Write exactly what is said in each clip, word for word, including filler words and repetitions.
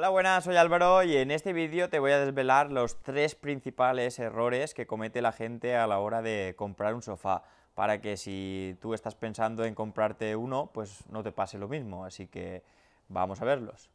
Hola, buenas, soy Álvaro y en este vídeo te voy a desvelar los tres principales errores que comete la gente a la hora de comprar un sofá, para que si tú estás pensando en comprarte uno, pues no te pase lo mismo, así que vamos a verlos.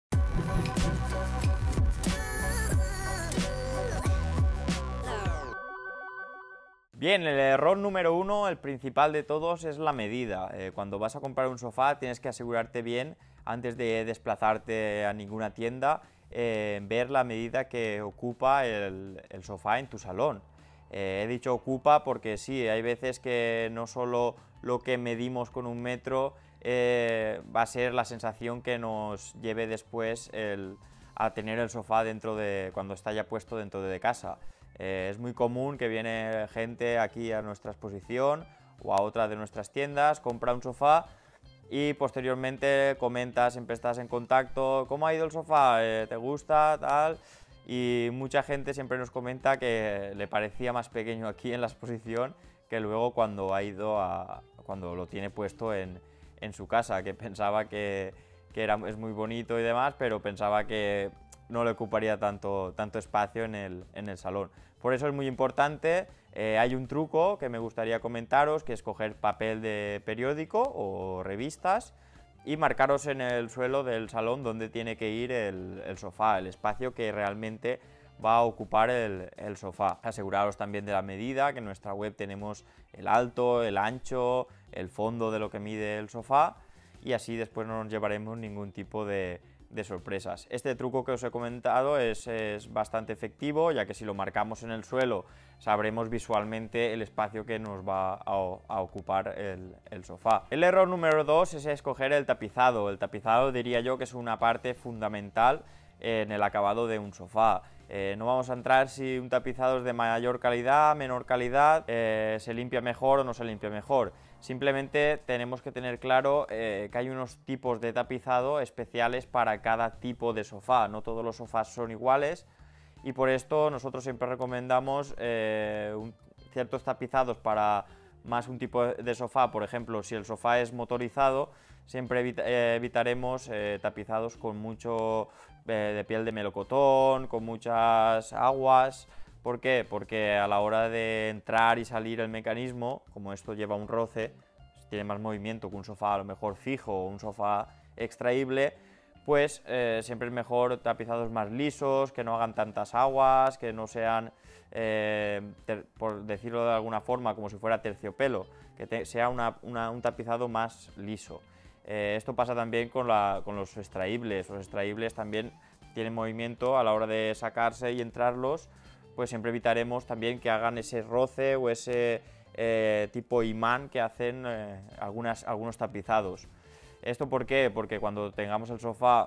Bien, el error número uno, el principal de todos, es la medida. Eh, cuando vas a comprar un sofá tienes que asegurarte bien, antes de desplazarte a ninguna tienda, eh, ver la medida que ocupa el, el sofá en tu salón. Eh, he dicho ocupa porque sí, hay veces que no solo lo que medimos con un metro eh, va a ser la sensación que nos lleve después el, a tener el sofá dentro de, cuando está ya puesto dentro de casa. Eh, es muy común que viene gente aquí a nuestra exposición o a otra de nuestras tiendas, compra un sofá y posteriormente comenta, siempre estás en contacto, ¿cómo ha ido el sofá? Eh, ¿Te gusta? Tal. Y mucha gente siempre nos comenta que le parecía más pequeño aquí en la exposición que luego cuando ha ido a, cuando lo tiene puesto en, en su casa, que pensaba que, que era, es muy bonito y demás, pero pensaba que no le ocuparía tanto, tanto espacio en el, en el salón. Por eso es muy importante, eh, hay un truco que me gustaría comentaros, que es coger papel de periódico o revistas y marcaros en el suelo del salón donde tiene que ir el, el sofá, el espacio que realmente va a ocupar el, el sofá. Aseguraros también de la medida, que en nuestra web tenemos el alto, el ancho, el fondo de lo que mide el sofá, y así después no nos llevaremos ningún tipo de, de sorpresas. Este truco que os he comentado es, es bastante efectivo, ya que si lo marcamos en el suelo sabremos visualmente el espacio que nos va a, a ocupar el, el sofá. El error número dos es escoger el tapizado. El tapizado diría yo que es una parte fundamental en el acabado de un sofá. Eh, no vamos a entrar si un tapizado es de mayor calidad, menor calidad, eh, se limpia mejor o no se limpia mejor. Simplemente tenemos que tener claro eh, que hay unos tipos de tapizado especiales para cada tipo de sofá. No todos los sofás son iguales y por esto nosotros siempre recomendamos eh, un, ciertos tapizados para más un tipo de sofá. Por ejemplo, si el sofá es motorizado, siempre evita, eh, evitaremos eh, tapizados con mucho eh, de piel de melocotón, con muchas aguas. ¿Por qué? Porque a la hora de entrar y salir el mecanismo, como esto lleva un roce, tiene más movimiento que un sofá a lo mejor fijo o un sofá extraíble, pues eh, siempre es mejor tapizados más lisos, que no hagan tantas aguas, que no sean, eh, ter, por decirlo de alguna forma, como si fuera terciopelo, que te, sea una, una, un tapizado más liso. Eh, esto pasa también con, la, con los extraíbles. Los extraíbles también tienen movimiento a la hora de sacarse y entrarlos, pues siempre evitaremos también que hagan ese roce o ese eh, tipo imán que hacen eh, algunas, algunos tapizados. ¿Esto por qué? Porque cuando tengamos el sofá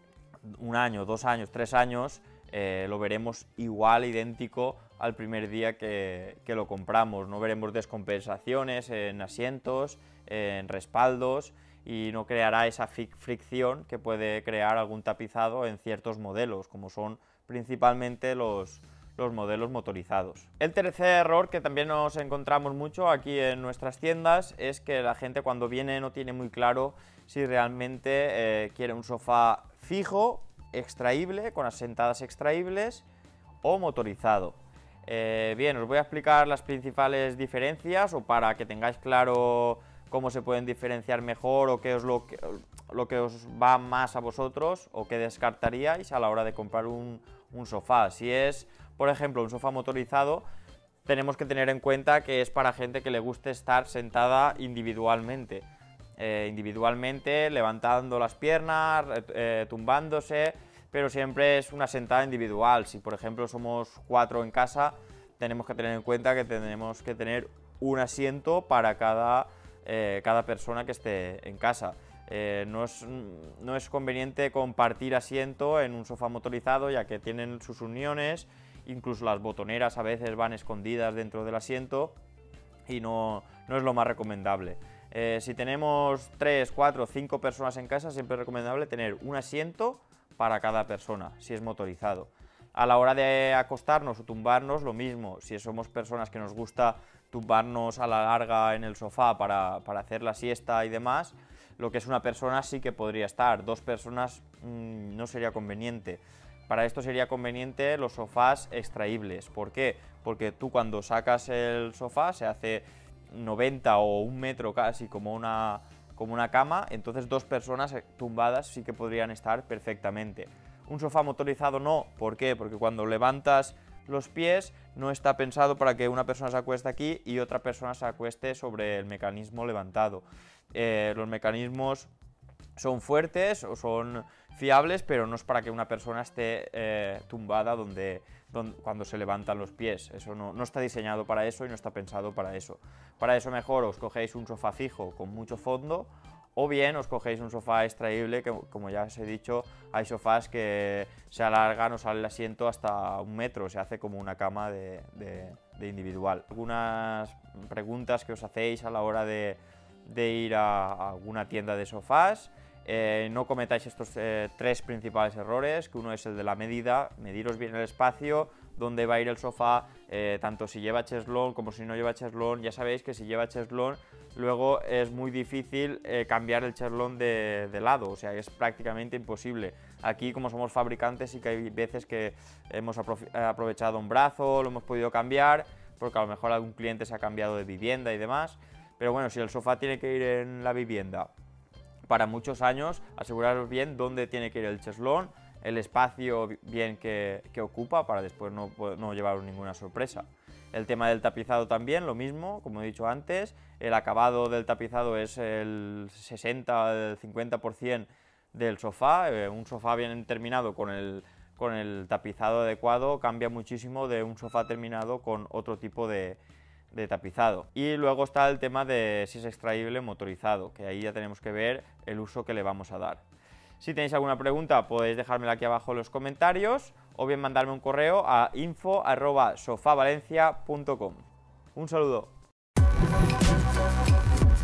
un año, dos años, tres años, eh, lo veremos igual, idéntico al primer día que, que lo compramos. No veremos descompensaciones en asientos, en respaldos, y no creará esa fricción que puede crear algún tapizado en ciertos modelos, como son principalmente los, los modelos motorizados. El tercer error que también nos encontramos mucho aquí en nuestras tiendas es que la gente cuando viene no tiene muy claro si realmente eh, quiere un sofá fijo, extraíble, con asentadas extraíbles o motorizado. Eh, bien, os voy a explicar las principales diferencias, o para que tengáis claro cómo se pueden diferenciar mejor o qué es lo que, lo que os va más a vosotros o qué descartaríais a la hora de comprar un, un sofá. Si es, por ejemplo, un sofá motorizado, tenemos que tener en cuenta que es para gente que le guste estar sentada individualmente. Eh, individualmente, levantando las piernas, eh, tumbándose, pero siempre es una sentada individual. Si por ejemplo somos cuatro en casa, tenemos que tener en cuenta que tenemos que tener un asiento para cada, eh, cada persona que esté en casa. Eh, no, es, no es conveniente compartir asiento en un sofá motorizado, ya que tienen sus uniones, incluso las botoneras a veces van escondidas dentro del asiento y no, no es lo más recomendable. Eh, si tenemos tres, cuatro, cinco personas en casa, siempre es recomendable tener un asiento para cada persona, si es motorizado. A la hora de acostarnos o tumbarnos, lo mismo. Si somos personas que nos gusta tumbarnos a la larga en el sofá para, para hacer la siesta y demás, lo que es una persona sí que podría estar, dos personas mmm, no sería conveniente. Para esto sería conveniente los sofás extraíbles. ¿Por qué? Porque tú cuando sacas el sofá se hace noventa o un metro casi como una, como una cama, entonces dos personas tumbadas sí que podrían estar perfectamente. Un sofá motorizado no, ¿por qué? Porque cuando levantas los pies no está pensado para que una persona se acueste aquí y otra persona se acueste sobre el mecanismo levantado. Eh, los mecanismos son fuertes o son fiables, pero no es para que una persona esté eh, tumbada donde, donde, cuando se levantan los pies. Eso no, no está diseñado para eso y no está pensado para eso. Para eso mejor os cogéis un sofá fijo con mucho fondo, o bien os cogéis un sofá extraíble, que como ya os he dicho, hay sofás que se alargan o sale el asiento hasta un metro, se hace como una cama de, de, de individual. Algunas preguntas que os hacéis a la hora de, de ir a, a alguna tienda de sofás. Eh, no cometáis estos eh, tres principales errores, que uno es el de la medida, mediros bien el espacio, dónde va a ir el sofá, eh, tanto si lleva cheslón como si no lleva cheslón. Ya sabéis que si lleva cheslón, luego es muy difícil eh, cambiar el cheslón de, de lado, o sea, es prácticamente imposible. Aquí, como somos fabricantes, sí que hay veces que hemos aprovechado un brazo, lo hemos podido cambiar, porque a lo mejor algún cliente se ha cambiado de vivienda y demás, pero bueno, si el sofá tiene que ir en la vivienda para muchos años, aseguraros bien dónde tiene que ir el cheslón, el espacio bien que, que ocupa, para después no, no llevaros ninguna sorpresa. El tema del tapizado también, lo mismo, como he dicho antes, el acabado del tapizado es el sesenta, el cincuenta por ciento del sofá. Eh, un sofá bien terminado con el, con el tapizado adecuado cambia muchísimo de un sofá terminado con otro tipo de, de tapizado. Y luego está el tema de si es extraíble o motorizado, que ahí ya tenemos que ver el uso que le vamos a dar. Si tenéis alguna pregunta podéis dejármela aquí abajo en los comentarios o bien mandarme un correo a info arroba sofavalencia punto com. Un saludo.